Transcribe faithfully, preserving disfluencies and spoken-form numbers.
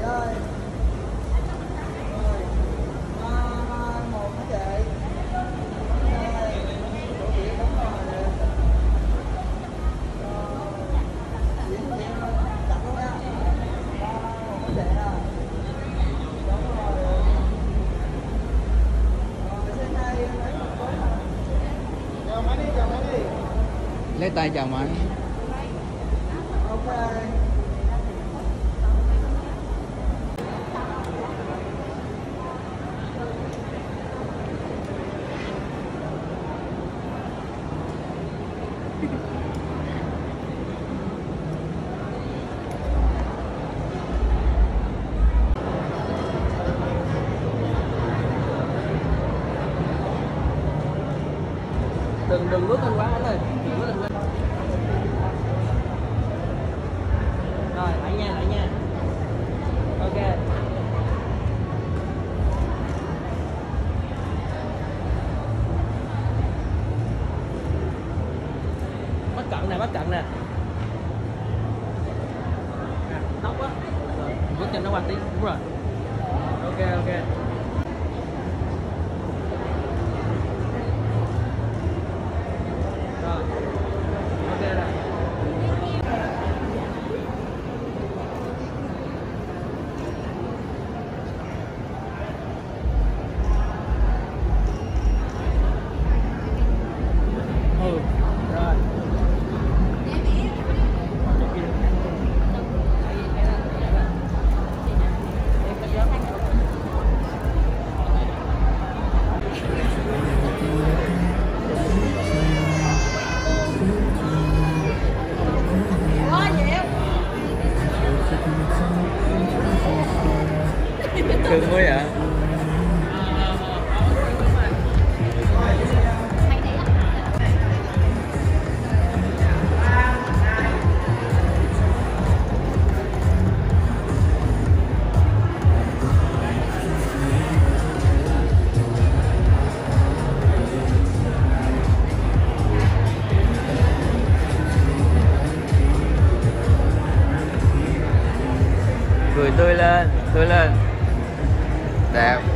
ơi. Rồi. ba, ba, một hả chị? Rồi. Của chị đúng rồi. Rồi. Chị chị chặt luôn nha. ba, ba, một hả chị à? Đúng rồi. Rồi xin hai lấy một khối hả? Chào máy đi, chào máy đi. Lấy tay chào máy. Ok. đừng đừng bước lên quá anh ơi, đừng bước lên quá. Rồi lại nha, lại nha. Ok. Bắt cận nè, bắt cận nè. À, tóc á. Rồi bước cho nó qua tí, đúng rồi. Ok ok. Cưng quá vậy. Cười tươi lên, tươi lên. Đẹp.